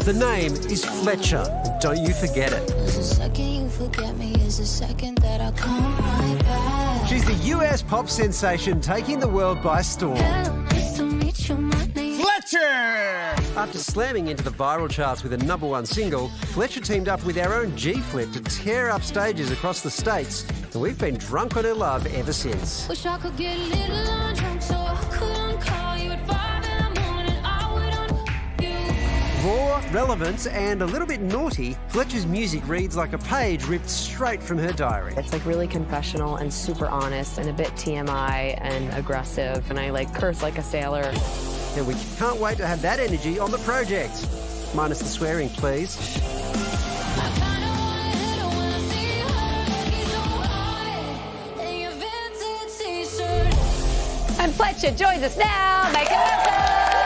The name is Fletcher. Don't you forget it. The second you forget me is the second that I come right back. She's the US pop sensation taking the world by storm. Hello, nice to meet you, my name. Fletcher! After slamming into the viral charts with a #1 single, Fletcher teamed up with our own G-Flip to tear up stages across the states. And we've been drunk on her love ever since. Wish I could get a little undrunk so I couldn't call you at 5 in the morning. I would on you. Raw, relevant and a little bit naughty, Fletcher's music reads like a page ripped straight from her diary. It's like really confessional and super honest and a bit TMI and aggressive, and I like curse like a sailor. And we can't wait to have that energy on the project. Minus the swearing, please. And Fletcher joins us now. Make it welcome.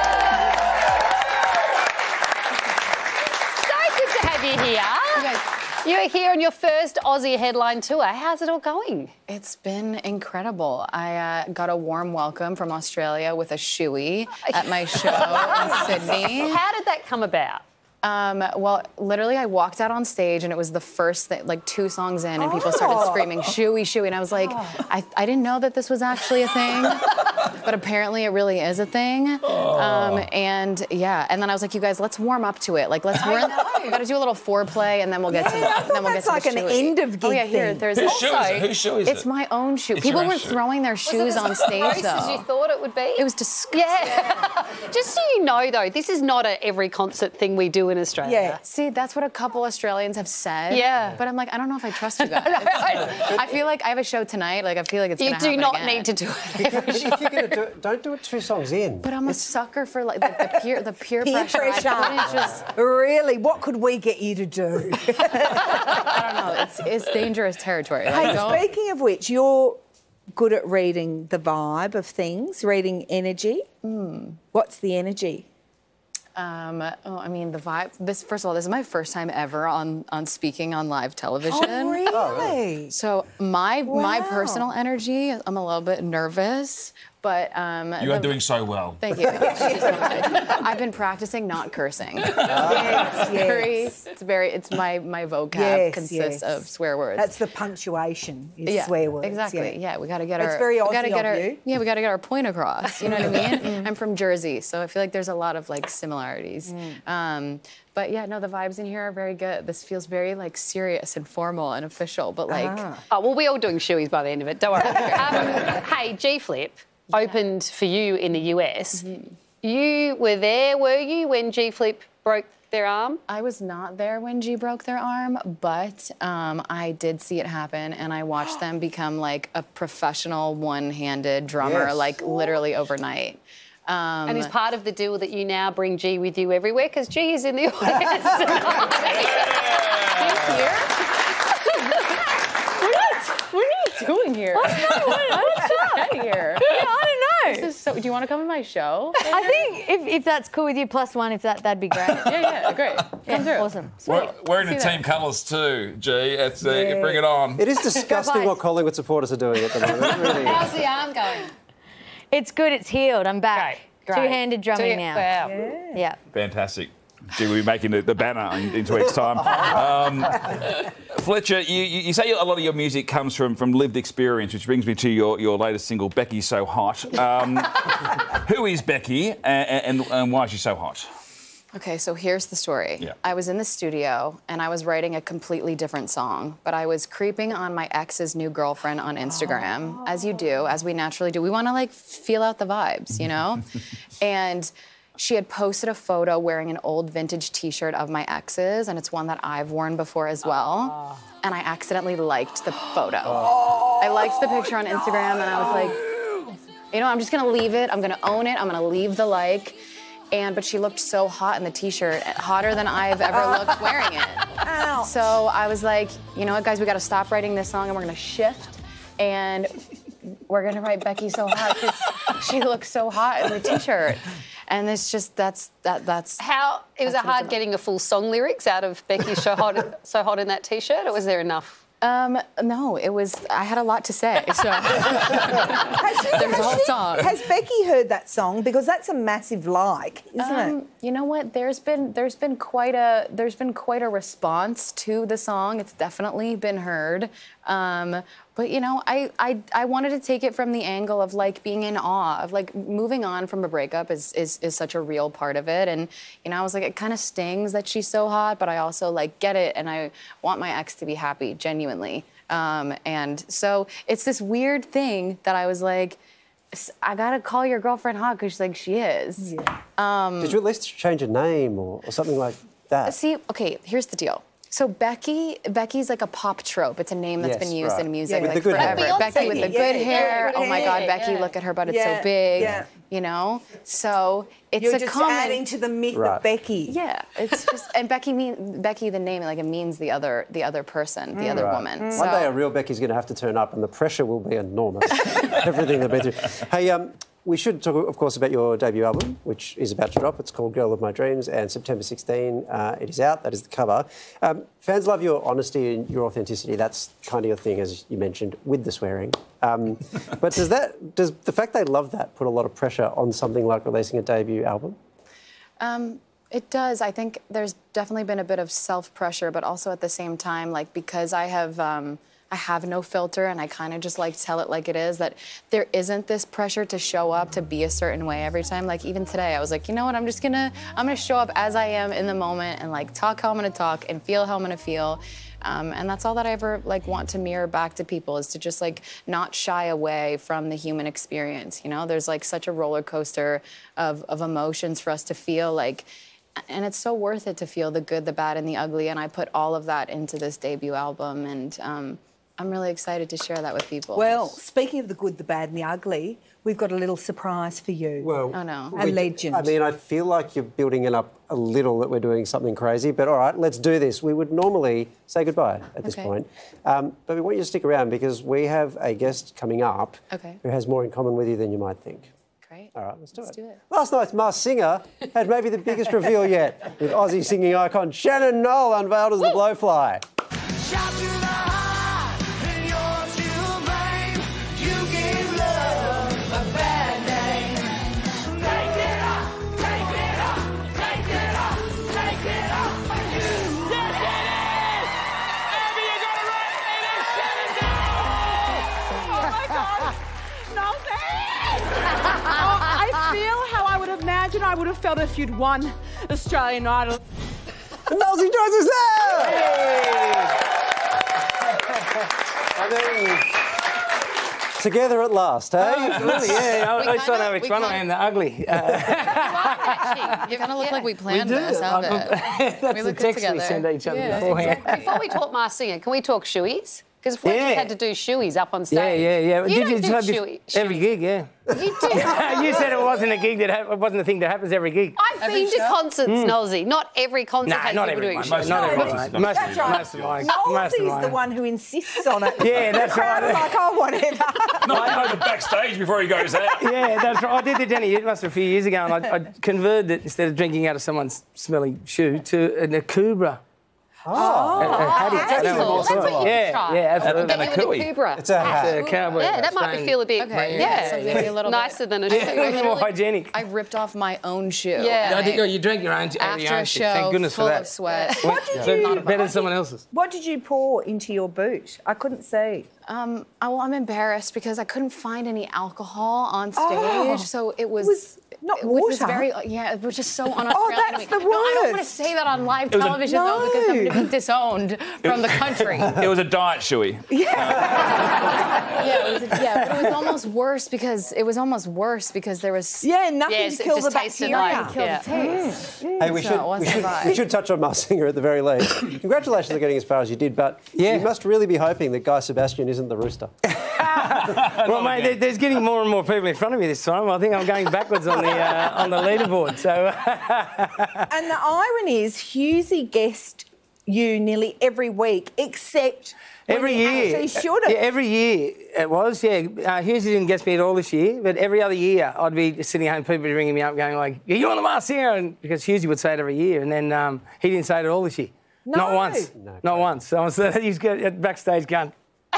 So good to have you here. You are here on your first Aussie headline tour. How's it all going? It's been incredible. I got a warm welcome from Australia with a shoey at my show in Sydney. How did that come about? Well, literally, I walked out on stage and it was the first thing, like 2 songs in, and people started screaming, "Shoey, shoey," and I was like, I didn't know that this was actually a thing, but apparently it really is a thing. And yeah, and then I was like, you guys, let's warm up to it. Like, we gotta do a little foreplay, and then we'll get to the. Then we'll get to like the an shoey. end of gig Oh yeah, here. thing. There's Whose also. shoe is it? Whose shoe is It's it? my own shoe. It's People your own weren't shoe. throwing their shoes on stage Gross though. as you thought it would be? It was disgusting. Yeah. Just so you know, though, this is not a every concert thing we do in Australia. Yeah. See, that's what a couple Australians have said. Yeah. But I'm like, I don't know if I trust you guys. I feel like I have a show tonight. Like, I feel like it's You gonna do happen not again. need to do it every If you're going to do it, don't do it 2 songs in. But I'm a sucker for like the peer pressure. pressure. I couldn't just. Really? What could we get you to do? I don't know. It's dangerous territory. Like, Hey, don't- speaking of which, you're good at reading the vibe of things, reading energy. What's the energy? I mean, the vibe. First of all, this is my first time ever on speaking on live television. Oh, really? So my Wow. personal energy, I'm a little bit nervous, but You are doing so well. Thank you. I've been practicing not cursing. It's my vocab consists of swear words. That's the punctuation, is swear words. Exactly. Yeah, we got to get That's our. very we gotta Aussie get of our, you. Yeah, we got to get our point across. You know what I mean? I'm from Jersey, so I feel like there's a lot of like similarities. But yeah, no, the vibes in here are very good. This feels very like serious and formal and official, but like. Oh, well, we're all doing shoeys by the end of it. Don't worry. Hey, G-Flip opened for you in the US. You were there, were you, when G-Flip broke their arm? I was not there when G broke their arm, but I did see it happen, and I watched them become like a professional one-handed drummer, like literally overnight. And is part of the deal that you now bring G with you everywhere? Because G is in the audience tonight. He's here? What are you doing here? What's that here? Yeah, I don't know. So, do you want to come to my show? I think if that's cool with you, +1, if that'd be great. Yeah, great. Come through. Awesome. We're in the team colours too, G. It's, bring it on. It is disgusting what Collingwood supporters are doing at the moment. It really is. How's the arm going? It's good. It's healed. I'm back. Great. Two-handed drumming now. Wow. Yeah. Fantastic. Gee, we'll be making the banner in 2 weeks' time. Fletcher, you say a lot of your music comes from lived experience, which brings me to your latest single, Becky's So Hot. Who is Becky and why is she so hot? Okay, so here's the story. Yeah. I was in the studio and I was writing a completely different song, but I was creeping on my ex's new girlfriend on Instagram, as you do, as we naturally do. We want to like feel out the vibes, you know? And she had posted a photo wearing an old vintage T-shirt of my ex's, and it's one that I've worn before as well. And I accidentally liked the photo. I liked the picture on Instagram, and I was like, you know, I'm just gonna leave it. I'm gonna own it. I'm gonna leave the like. But she looked so hot in the T-shirt, hotter than I've ever looked wearing it. Ouch. So I was like, you know what, guys, we got to stop writing this song, and we're gonna shift, and we're gonna write Becky So Hot because she looks so hot in the T-shirt. And it's just that's How it was That's what hard it's getting a full song lyrics out of Becky So Hot in that T-shirt, or was there enough? No, it was. I had a lot to say, so Has song. Has Becky heard that song? Because that's a massive like, isn't it? You know what? There's been quite a response to the song. It's definitely been heard. But you know, I wanted to take it from the angle of like being in awe of like moving on from a breakup is such a real part of it. And you know, I was like, it kind of stings that she's so hot, but I also like get it, and I want my ex to be happy, genuinely. And so it's this weird thing that I was like, I gotta call your girlfriend hot because like she is. Yeah. Did you at least change a name or something like that? See, okay, here's the deal. So Becky's like a pop trope. It's a name that's been used in music With like the good forever. hair. Becky with the good hair. good Oh my God, hair. Becky, look at her butt. It's so big. You know. So it's You're a just common. adding to the myth of Becky. Yeah, it's just and Becky the name, like it means the other person, the other woman. One So, day a real Becky's going to have to turn up and the pressure will be enormous. Everything they've been through. Hey, we should talk, of course, about your debut album, which is about to drop. It's called Girl of My Dreams, and September 16, it is out. That is the cover. Fans love your honesty and your authenticity. That's kind of your thing, as you mentioned, with the swearing. But does the fact they love that put a lot of pressure on something like releasing a debut album? It does. I think there's definitely been a bit of self-pressure, but also at the same time, like because I have no filter and I kind of just like tell it like it is, that there isn't this pressure to show up to be a certain way every time. Like even today I was like, you know what, I'm gonna show up as I am in the moment and like talk how I'm gonna talk and feel how I'm gonna feel. And that's all that I ever like want to mirror back to people, is to just like not shy away from the human experience. You know, there's like such a roller coaster of emotions for us to feel like, and it's so worth it to feel the good, the bad, and the ugly. And I put all of that into this debut album, and I'm really excited to share that with people. Well, speaking of the good, the bad, and the ugly, we've got a little surprise for you. Well, oh no, a legend. I mean, I feel like you're building it up a little that we're doing something crazy, but all right, let's do this. We would normally say goodbye at this point, but we want you to stick around because we have a guest coming up who has more in common with you than you might think. Great. All right, let's do it. do it. Last night's Masked Singer had maybe the biggest reveal yet, with Aussie singing icon Shannon Noll unveiled as the Blowfly. I would have felt if you'd won Australian Idol. Nosy joins us now! I mean, together at last, eh? Absolutely, yeah. I just don't know which one I am, the ugly. You kind of look like we planned this, haven't it? That's the text we send each other beforehand. Before we talk Masked Singer, can we talk Shoeys? Because Fletcher had to do Shoeys up on stage. Yeah. You don't do Shoeys. Every gig, yeah. You do. You said it wasn't a gig it wasn't a thing that happens every gig. I've been to concerts, Nosy. Not every concert has not people doing everyone. Shoeys. Not everyone. Most of mine. Nolsey's the one who insists on it. Yeah, that's right. Like, oh, whatever. Not the backstage before he goes out. Yeah, that's right. I did the Danny Must a few years ago, and I converted it, instead of drinking out of someone's smelly shoe, to a Kubra. That's what you try. Yeah, absolutely. And a Kubra. It's a hat. It's a cowboy. Yeah, that might feel a bit, so maybe a little nicer than a A shoe. little more hygienic. I ripped off my own shoe. Yeah. You drank your own After a shit. show, Thank goodness full for that. of sweat. Better than someone else's. What did you pour into your boot? I couldn't see. Well, I'm embarrassed because I couldn't find any alcohol on stage, so it was not it was water. very, it was just so un-Australian. that's the No, I don't want to worst. say that on live television though, because I'm going to be disowned from the country. It was a diet Shoey. But it was almost worse because there was nothing to kill the tasted bacteria. like- kill the taste. Hey, we should touch on Masked Singer at the very least. Congratulations on getting as far as you did, but you must really be hoping that Guy Sebastian isn't the rooster. Well, mate, there's getting more and more people in front of me this time. I think I'm going backwards on the leaderboard. So, And the irony is, Hughesy guessed you nearly every week, except every year. Actually should have. Yeah, every year it was. Yeah, Hughes didn't guess me at all this year, but every other year I'd be sitting home, people would be ringing me up, going like, "You're on the Masked Singer," and because Hughes would say it every year, and then he didn't say it at all this year. No. Not once. No, Not once. So he's backstage going.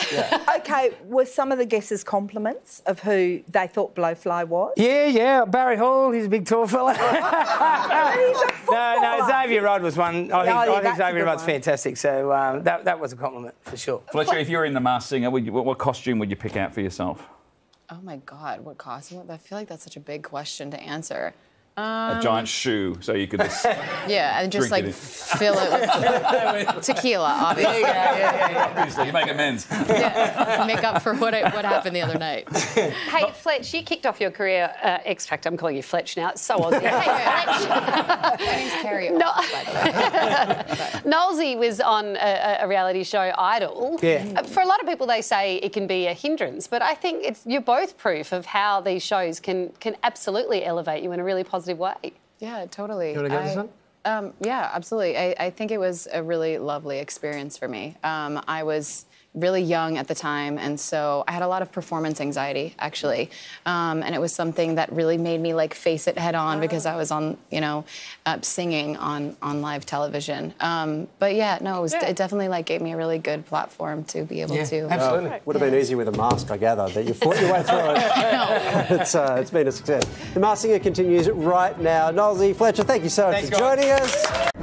Okay, were some of the guesses compliments of who they thought Blowfly was? Yeah. Barry Hall, he's a big tall fella. He's a footballer. No, Xavier Rudd was one. I think that's a Xavier good Rudd's one. fantastic. So that was a compliment for sure. Fletcher, if you're in The Masked Singer, what costume would you pick out for yourself? Oh my God, what costume? I feel like that's such a big question to answer. A giant shoe, so you could just... Yeah, and just Drink like it in. fill it with tequila, obviously. Obviously, you make amends. Yeah, make up for what happened the other night. Hey, Fletch, you kicked off your career X Factor. I'm calling you Fletch now. It's so Aussie. Hey, Fletch. My name's Carrie. No. by the way. Nolsey was on a reality show, Idol. Yeah. For a lot of people, they say it can be a hindrance, but I think you're both proof of how these shows can absolutely elevate you in a really positive way. Yeah, totally. You want to go this one? Yeah, absolutely. I think it was a really lovely experience for me. I was really young at the time, and so I had a lot of performance anxiety, actually. And it was something that really made me like face it head on because I was on, singing on live television. But yeah, no, it definitely like gave me a really good platform to be able to. Absolutely. Would have been easy with a mask, I gather, that you fought your way through it. It's been a success. The Masked Singer continues right now. Nolsey, Fletcher, thank you so much for joining us.